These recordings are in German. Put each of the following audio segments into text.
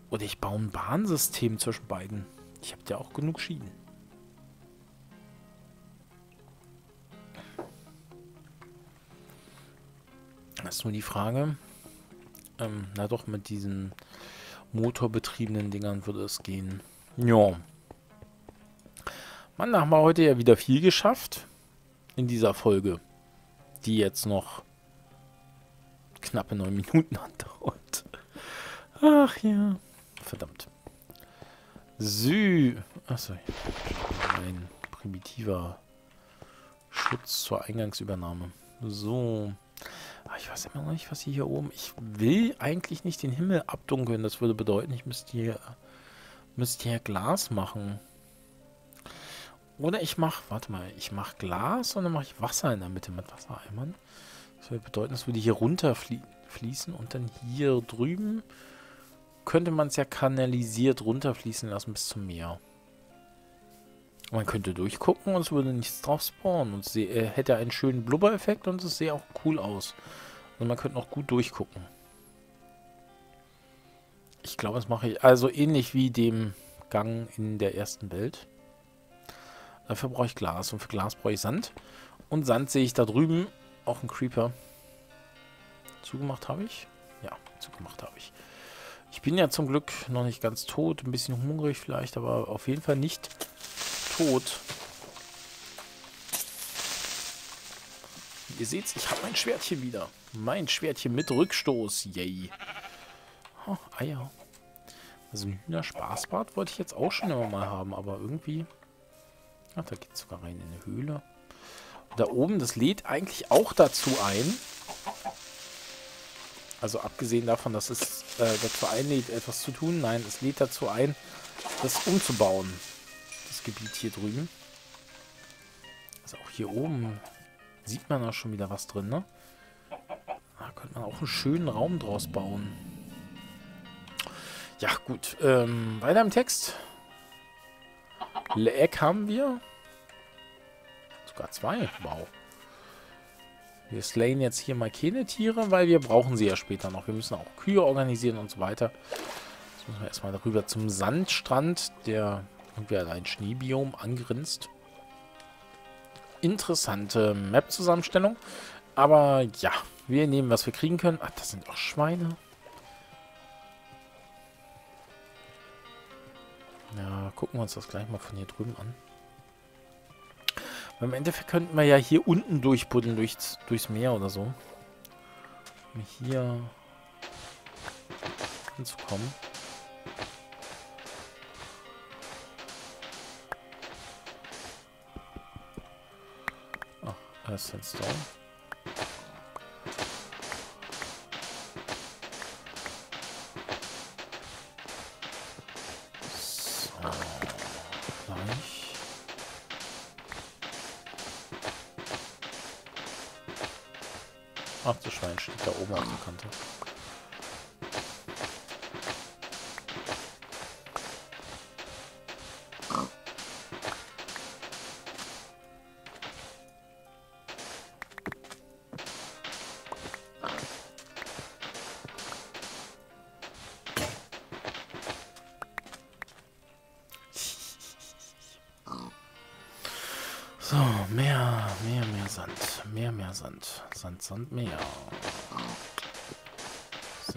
Oder ich baue ein Bahnsystem zwischen beiden. Ich habe ja auch genug Schienen. Das ist nur die Frage. Na doch, mit diesen motorbetriebenen Dingern würde es gehen. Ja. Mann, da haben wir heute ja wieder viel geschafft. In dieser Folge. Die jetzt noch knappe 9 Minuten andauert. Ach ja. Verdammt. Achso. Ein primitiver Schutz zur Eingangsübernahme. So. Ich weiß immer noch nicht, was hier oben... Ich will eigentlich nicht den Himmel abdunkeln. Das würde bedeuten, ich müsste hier Glas machen. Oder ich mache... Warte mal. Ich mache Glas und dann mache ich Wasser in der Mitte mit Wassereimern. Das würde bedeuten, das würde hier runter fließen und dann hier drüben könnte man es ja kanalisiert runterfließen lassen bis zum Meer. Man könnte durchgucken und es würde nichts drauf spawnen. Und es hätte einen schönen Blubber-Effekt und es sähe auch cool aus. Und man könnte noch gut durchgucken. Ich glaube, das mache ich also ähnlich wie dem Gang in der ersten Welt. Dafür brauche ich Glas und für Glas brauche ich Sand. Und Sand sehe ich da drüben. Auch ein Creeper. Zugemacht habe ich? Ja, zugemacht habe ich. Ich bin ja zum Glück noch nicht ganz tot. Ein bisschen hungrig vielleicht, aber auf jeden Fall nicht tot. Ihr seht, ich habe mein Schwertchen wieder. Mein Schwertchen mit Rückstoß. Yay. Oh, Eier. Also ein Hühner-Spaßbad wollte ich jetzt auch schon immer mal haben, aber irgendwie... Ach, da geht es sogar rein in eine Höhle. Und da oben, das lädt eigentlich auch dazu ein. Also abgesehen davon, dass es dazu einlädt, etwas zu tun. Nein, es lädt dazu ein, das umzubauen. Das Gebiet hier drüben. Also auch hier oben sieht man auch schon wieder was drin, ne? Da könnte man auch einen schönen Raum draus bauen. Ja, gut. Weiter im Text. Leck haben wir. Sogar 2. Wow. Wir slayen jetzt hier mal keine Tiere, weil wir brauchen sie ja später noch. Wir müssen auch Kühe organisieren und so weiter. Jetzt müssen wir erstmal darüber zum Sandstrand, der irgendwie an ein Schneebiom angrinst. Interessante Map-Zusammenstellung. Aber ja, wir nehmen, was wir kriegen können. Ach, das sind auch Schweine. Ja, gucken wir uns das gleich mal von hier drüben an. Im Endeffekt könnten wir ja hier unten durchbuddeln, durchs Meer oder so. Um hier hinzukommen. Ach, Sandstone. So, gleich. Ach, das Schwein steht da oben auf der Kante. So, mehr Sand. Mehr Sand. Sand, mehr. So.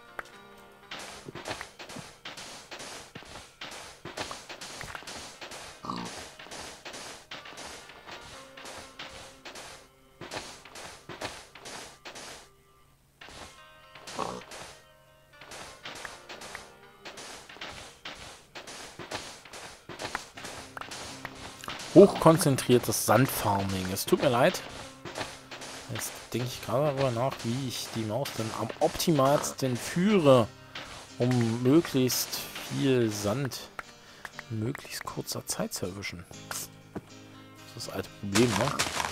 Hochkonzentriertes Sandfarming. Es tut mir leid. Jetzt denke ich gerade darüber nach, wie ich die Maus dann am optimalsten führe, um möglichst viel Sand in möglichst kurzer Zeit zu erwischen. Das ist das alte Problem, ne?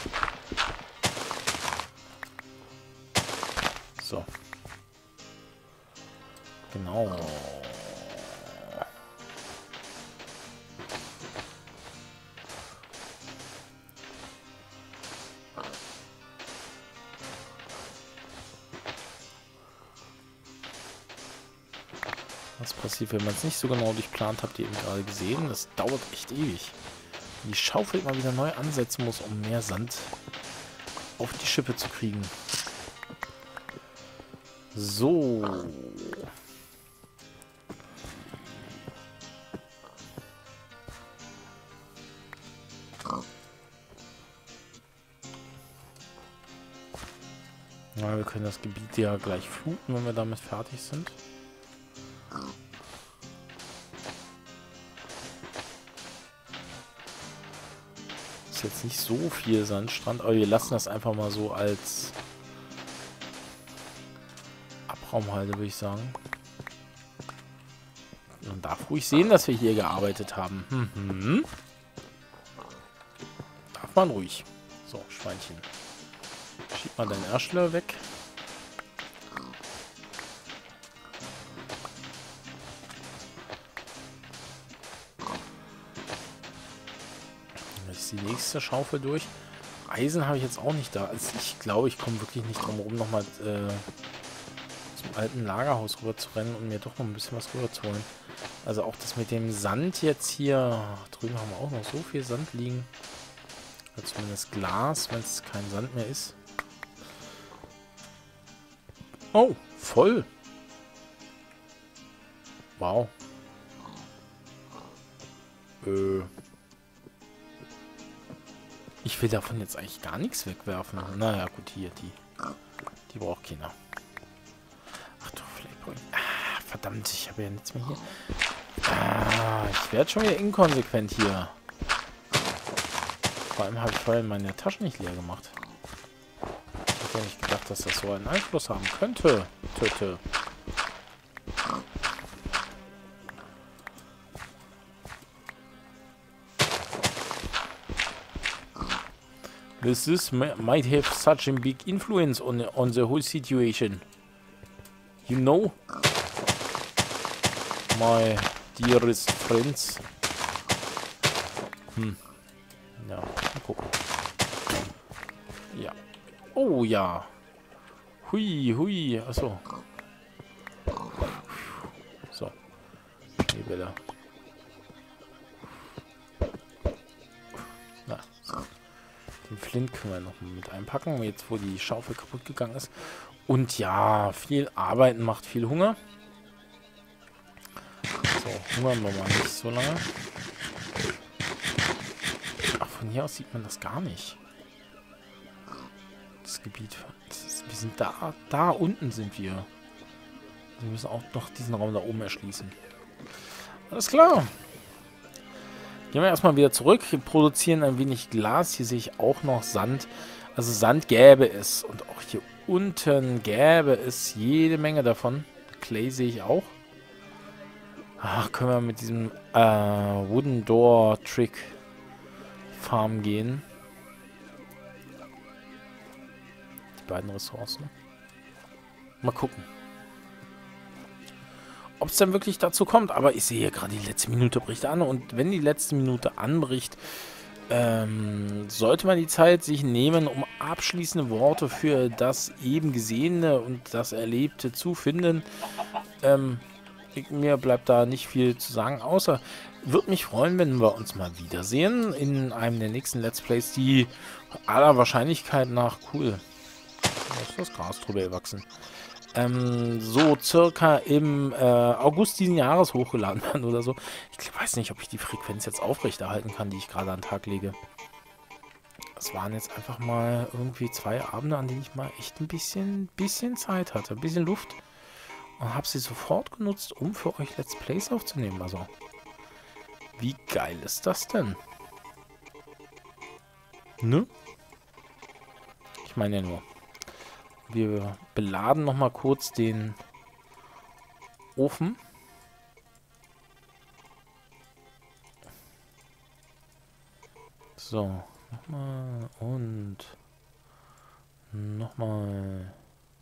So. Genau. passiert, wenn man es nicht so genau durchplant, habt ihr eben gerade gesehen. Das dauert echt ewig. Die Schaufel immer wieder neu ansetzen muss, um mehr Sand auf die Schippe zu kriegen. So. Ja, wir können das Gebiet ja gleich fluten, wenn wir damit fertig sind. Ist jetzt nicht so viel Sandstrand, aber wir lassen das einfach mal so als Abraumhalde, würde ich sagen. Man darf ruhig sehen, dass wir hier gearbeitet haben. Darf man ruhig. So, Schweinchen. Schieb mal deinen Erschler weg. Jetzt die nächste Schaufel durch. Eisen habe ich jetzt auch nicht da. Also ich glaube, ich komme wirklich nicht drum herum, nochmal zum alten Lagerhaus rüber zu rennen und mir doch noch ein bisschen was rüber zu holen. Also auch das mit dem Sand jetzt hier. Drüben haben wir auch noch so viel Sand liegen. Oder zumindest Glas, wenn es kein Sand mehr ist. Oh, voll. Wow. Ich will davon jetzt eigentlich gar nichts wegwerfen. Naja, gut, hier, die braucht keiner. Ach du Flaypoint. Ah, verdammt, ich habe ja nichts mehr hier. Ah, ich werde schon wieder inkonsequent hier. Vor allem habe ich vorhin meine Tasche nicht leer gemacht. Ich hätte ja nicht gedacht, dass das so einen Einfluss haben könnte. Töte. This might have such a big influence on the whole situation. You know, my dearest friends. Ja, mal gucken. Ja. Oh ja. Hui, hui. Achso. So. Schneebälle. Na, so. Den Flint können wir noch mit einpacken, jetzt wo die Schaufel kaputt gegangen ist. Und ja, viel Arbeiten macht viel Hunger. So, hungern wir mal nicht so lange. Ach, von hier aus sieht man das gar nicht. Das Gebiet. Wir sind da unten sind wir. Wir müssen auch noch diesen Raum da oben erschließen. Alles klar. Gehen wir erstmal wieder zurück. Wir produzieren ein wenig Glas. Hier sehe ich auch noch Sand. Also Sand gäbe es. Und auch hier unten gäbe es jede Menge davon. Clay sehe ich auch. Ach, können wir mit diesem Wooden Door Trick Farm gehen. Die beiden Ressourcen. Mal gucken. Ob es dann wirklich dazu kommt. Aber ich sehe gerade, die letzte Minute bricht an. Und wenn die letzte Minute anbricht, sollte man die Zeit sich nehmen, um abschließende Worte für das eben Gesehene und das Erlebte zu finden. Mir bleibt da nicht viel zu sagen, außer würde mich freuen, wenn wir uns mal wiedersehen in einem der nächsten Let's Plays, die aller Wahrscheinlichkeit nach cool. Da ist das Gras drüber gewachsen. So circa im August diesen Jahres hochgeladen werden oder so. Ich weiß nicht, ob ich die Frequenz jetzt aufrechterhalten kann, die ich gerade an den Tag lege. Das waren jetzt einfach mal irgendwie 2 Abende, an denen ich mal echt ein bisschen Zeit hatte, ein bisschen Luft. Und habe sie sofort genutzt, um für euch Let's Plays aufzunehmen. Also, wie geil ist das denn? Ne? Ich meine ja nur. Wir beladen noch mal kurz den Ofen. So, nochmal und nochmal.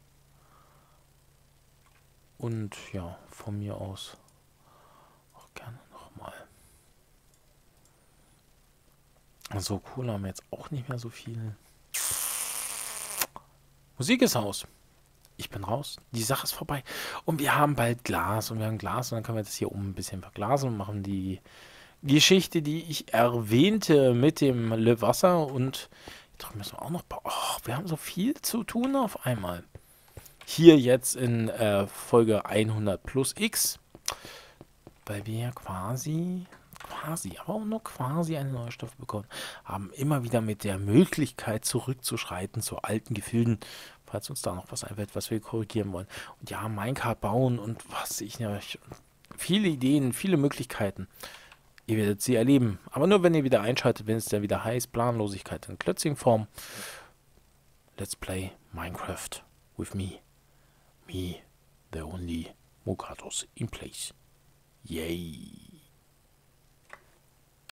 Und ja, von mir aus auch gerne nochmal. So, Kohle haben wir jetzt auch nicht mehr so viel. Musik ist aus. Ich bin raus. Die Sache ist vorbei. Und wir haben bald Glas. Und wir haben Glas. Und dann können wir das hier oben ein bisschen verglasen und machen die Geschichte, die ich erwähnte mit dem Le Wasser. Und jetzt müssen wir auch noch... Oh, wir haben so viel zu tun auf einmal. Hier jetzt in Folge 100 plus X. Weil wir ja quasi, aber auch nur quasi eine neue Staffel bekommen haben. Immer wieder mit der Möglichkeit zurückzuschreiten zu alten Gefilden, falls uns da noch was einfällt, was wir korrigieren wollen. Und ja, Minecart bauen und was ich nicht. Viele Ideen, viele Möglichkeiten. Ihr werdet sie erleben. Aber nur, wenn ihr wieder einschaltet, wenn es dann wieder heißt, Planlosigkeit in Klötzchenform. Let's play Minecraft with me. Me, the only Mokatos in place. Yay.